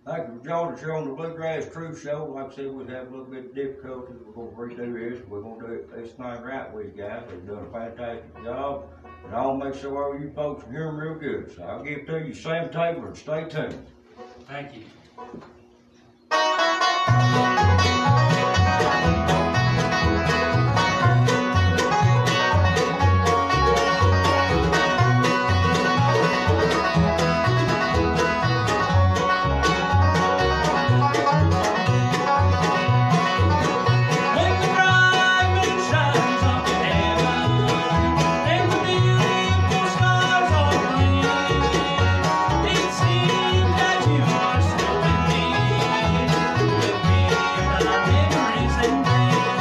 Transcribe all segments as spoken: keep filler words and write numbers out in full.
Thank you for joining us here on the Bluegrass Truth Show. Like I said, we have a little bit of difficulty. We're going to redo this. We're going to do it, this thing right with you guys. They've done a fantastic job. And I'll make sure all you folks can hear them real good. So I'll give it to you, Sam Taylor, and stay tuned. Thank you. Thank you.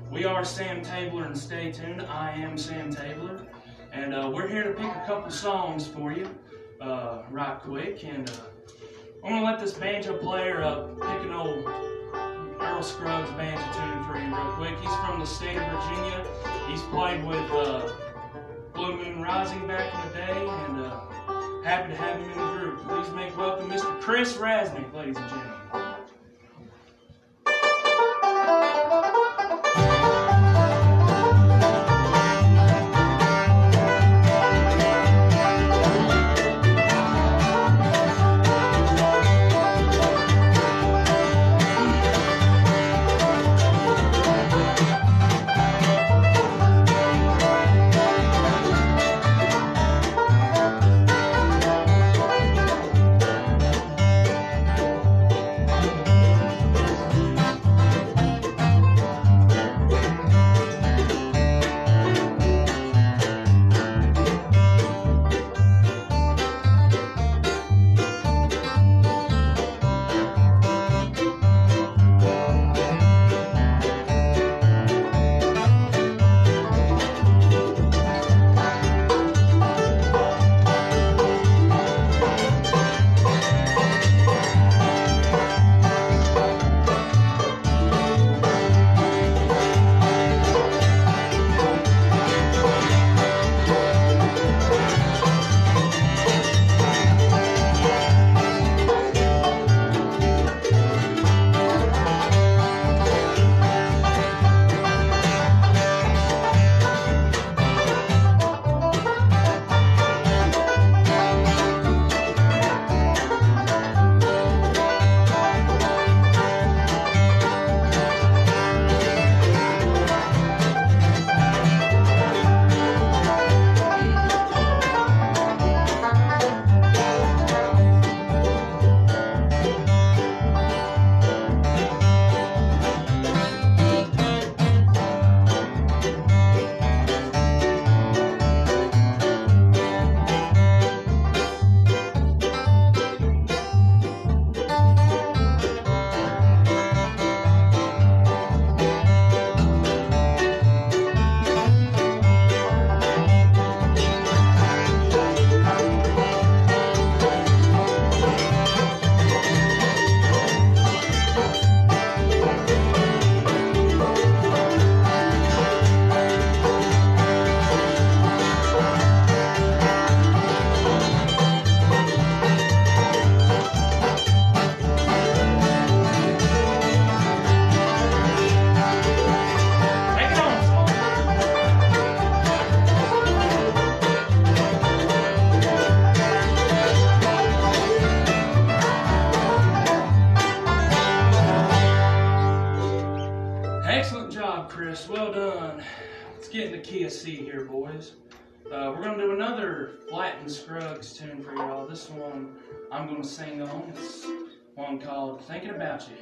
We are Sam Tabler, and stay tuned. I am Sam Tabler, and uh, we're here to pick a couple songs for you uh, right quick. And uh, I'm going to let this banjo player uh, pick an old Earl Scruggs banjo tune for you real quick. He's from the state of Virginia. He's played with uh, Blue Moon Rising back in the day, and uh, happy to have him in the group. Please make welcome Mister Chris Rasnick, ladies and gentlemen. Excellent job, Chris. Well done. Let's get in the key of C here, boys. Uh, we're going to do another Flatten Scruggs tune for y'all. This one I'm going to sing on. It's one called Thinking About You.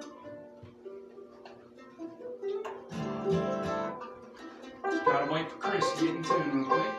Just gotta wait for Chris to get in tune real quick.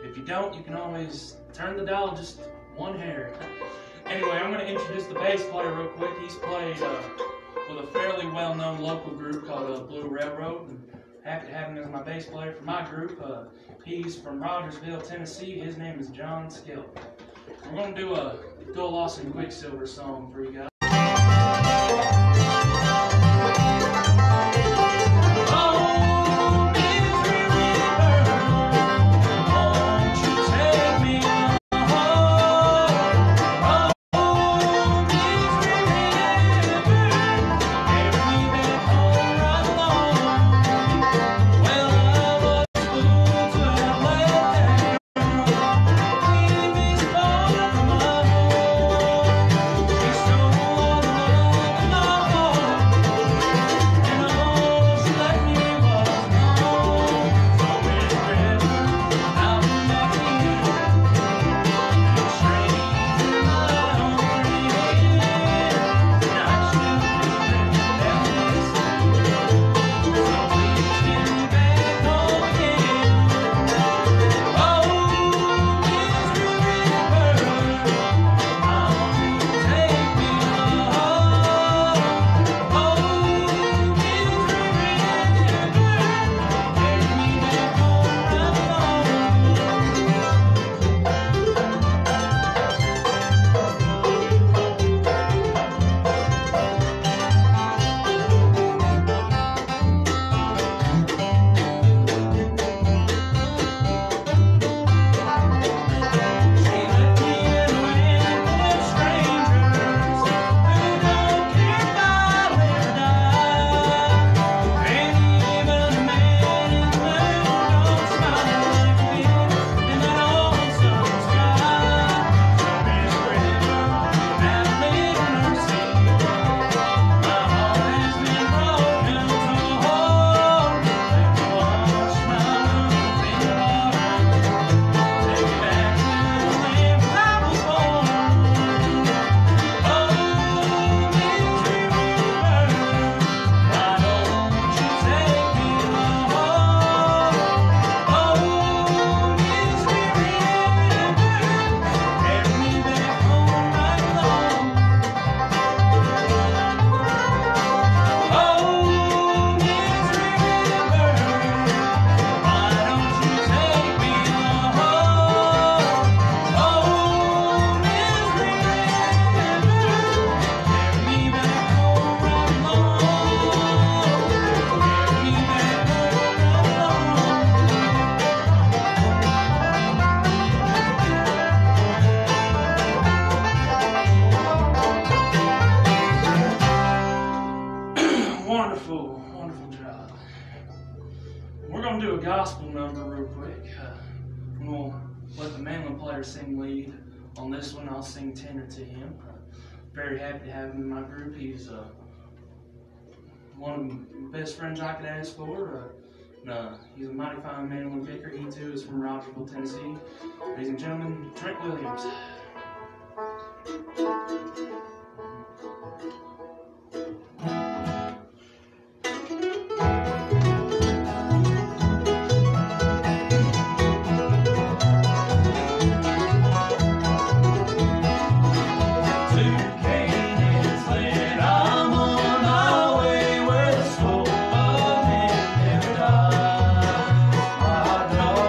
If you don't, you can always turn the dial just one hair. Anyway, I'm going to introduce the bass player real quick. He's played uh, with a fairly well-known local group called uh, Blue Railroad. And happy to have him as my bass player for my group. Uh, he's from Rogersville, Tennessee. His name is John Skill. We're going to do a do a Lawson Quicksilver song for you guys. Wonderful, wonderful job. We're going to do a gospel number real quick. Uh, we'll let the mandolin player sing lead on this one. I'll sing tenor to him. Uh, very happy to have him in my group. He's uh, one of the best friends I could ask for. Uh, uh, he's a mighty fine mandolin picker. He too is from Rogersville, Tennessee. Ladies and gentlemen, Trent Williams.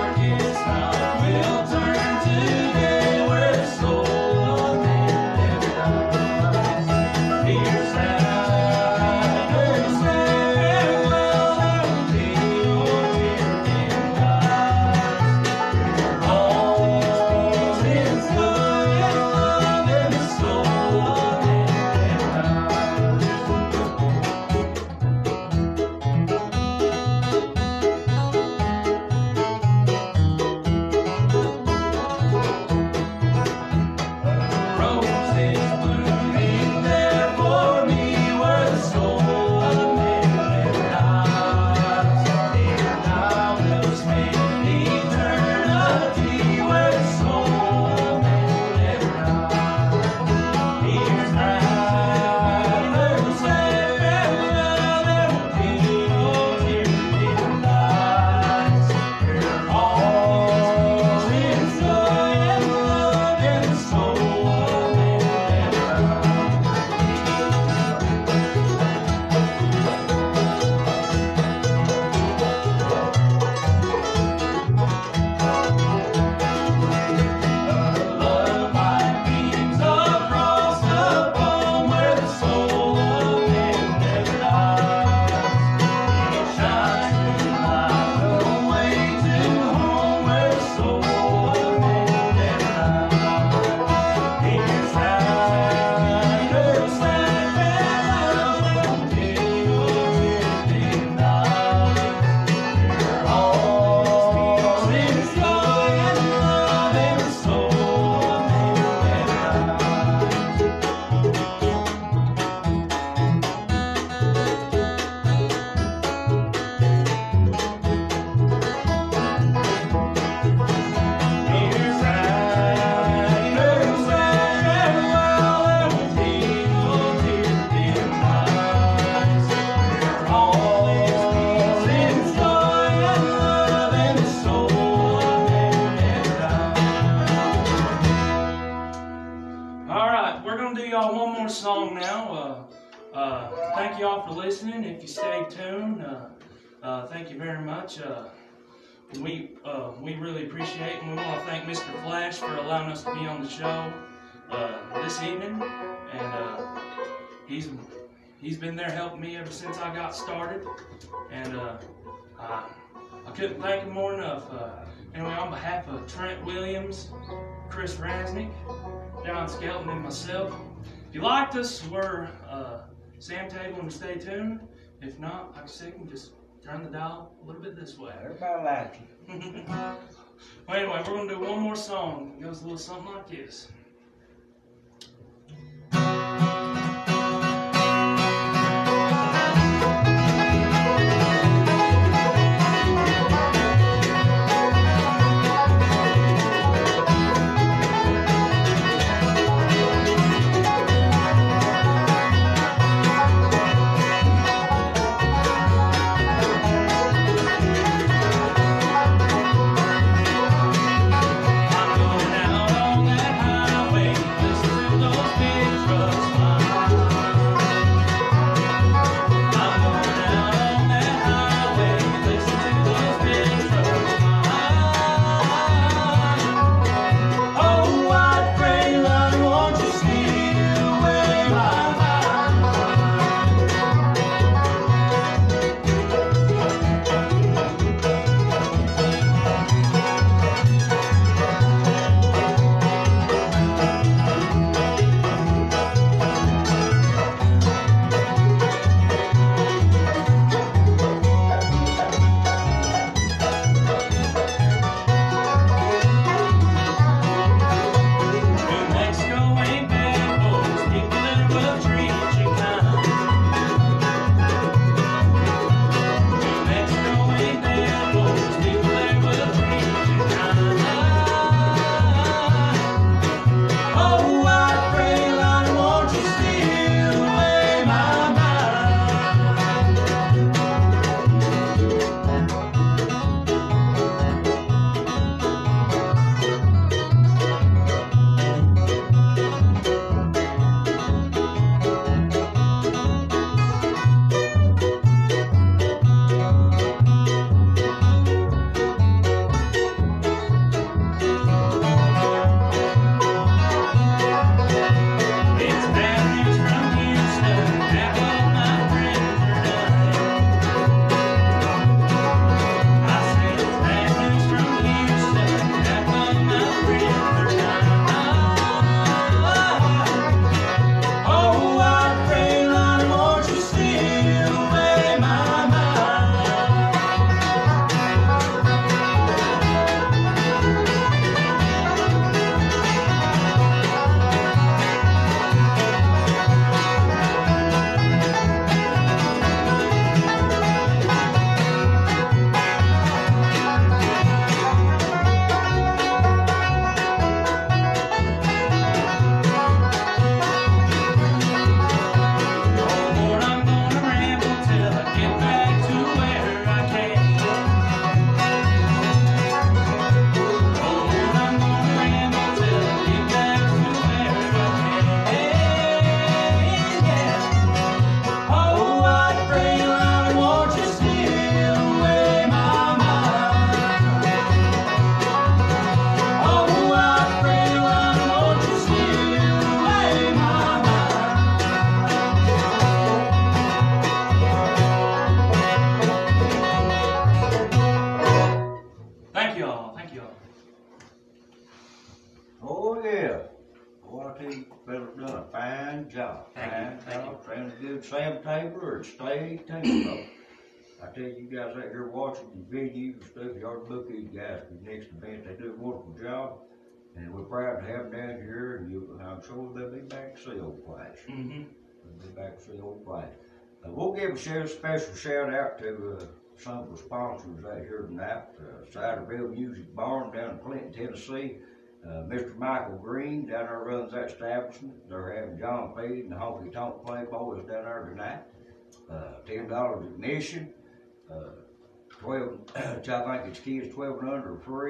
Will turn today where the soul of man y'all one more song now. Uh, uh, thank you all for listening. If you stay tuned, uh, uh, thank you very much. Uh, we uh, we really appreciate it, and we want to thank Mister Flash for allowing us to be on the show uh, this evening. And uh, he's he's been there helping me ever since I got started. And uh, I, I couldn't thank him more enough. Uh, anyway, on behalf of Trent Williams, Chris Rasnick, John Skelton, and myself, if you liked us, we're uh, Sam Table, and stay tuned. If not, like I said, you can just turn the dial a little bit this way. Everybody likes you. Well, anyway, we're going to do one more song. It goes a little something like this. Sam Tabler or Stay Tabler. I tell you, you guys out here watching the videos and stuff, you ought to book these guys for the next event. They do a wonderful job, and we're proud to have them down here, and you, I'm sure they'll be back to see old Flash. Mm-hmm. They'll be back to see old Flash. Uh, we'll give a shout, special shout out to uh, some of the sponsors out here tonight. Uh, Ciderville Music Barn down in Clinton, Tennessee. Uh, Mister Michael Green down there runs that establishment. They're having John Feed and the Honky Tonk Playboys down there tonight. Uh, ten dollars admission. Uh, twelve, I think it's kids twelve and under free. Uh,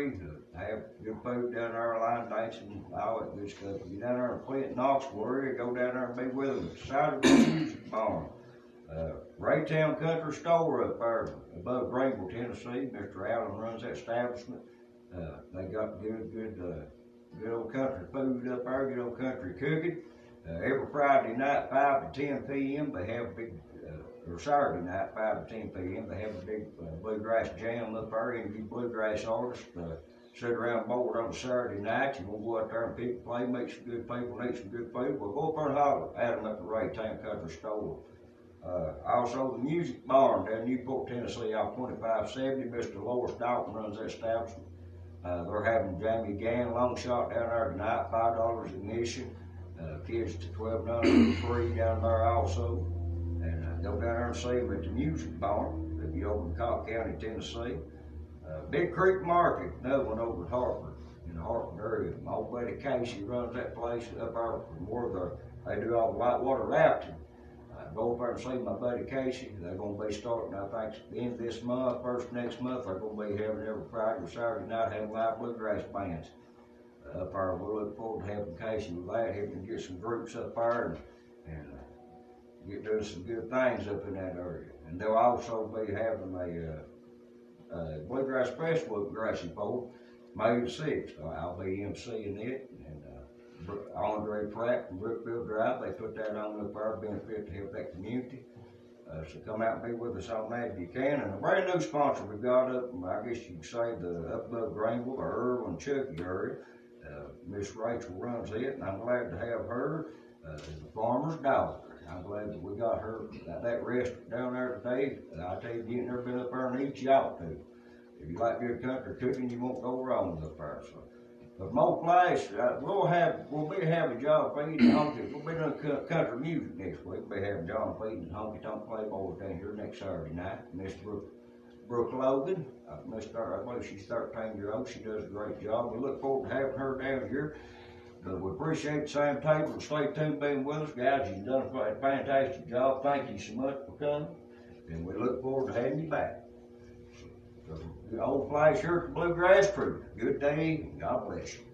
have good food down there, line dancing, all that good stuff. If you're down there in Clinton, Knoxville area, go down there and be with them. Saturday Music Barn. Uh, Raytown Country Store up there above Greenville, Tennessee. Mister Allen runs that establishment. Uh, they got good, good, uh, good old country food up there, good old country cooking. Uh, every Friday night, five to ten p m, they have a big, uh, or Saturday night, five to ten p m, they have a big uh, bluegrass jam up there, and you bluegrass artists uh, sit around board on a Saturday night. You want to go out there and pick and play, make some good people, and eat some good food. Well, go up there and holler at them at the Raytown Country Store. Uh, also, the Music Barn down in Newport, Tennessee, off twenty-five seventy. Mister Lois Dalton runs that establishment. Uh, they're having Jamie Gann long shot down there tonight, five dollars admission. Uh, kids to twelve and free down there also. And uh, go down there and see them at the Music Barn. They'll be over in Cobb County, Tennessee. Uh, Big Creek Market, another one over at Hartford, in the Hartford area. My old buddy Casey runs that place up there from where they do all the whitewater rafting. Go up there and see my buddy Casey. They're going to be starting, I think, at the end of this month, first next month. They're going to be having every Friday or Saturday night having live bluegrass bands uh, up there. We're looking forward to having Casey with that. He can get some groups up there and, and uh, get doing some good things up in that area. And they'll also be having a uh, uh, Bluegrass Festival at Grassy Pole, May the sixth. I'll be emceeing it. And, uh, Andre Pratt from Brookfield Drive, they put that on up there, benefit to help that community. Uh, so come out and be with us on that if you can. And a brand new sponsor we got up, I guess you could say the up above Greenville or Earl and Chucky area. Uh, Miss Rachel runs it, and I'm glad to have her uh, as a farmer's daughter. I'm glad that we got her at that restaurant down there today. Uh, I tell you, if you ain't never been up there and eat, you ought to. If you like good country cooking, you won't go wrong up there. So. But Mo Flash, uh, we'll have, we'll be having John Feed and Honky. We'll be doing country music next week. We'll be having John Feed and Honky Tonk Playboys down here next Saturday night. Miss Brooke, Brooke Logan, uh, Mister I believe she's thirteen years old. She does a great job. We look forward to having her down here. But we appreciate Sam Taylor and stay tuned being with us. Guys, you've done a fantastic job. Thank you so much for coming. And we look forward to having you back. So, the old Flash here at the Bluegrass Truth. Good day, and God bless you.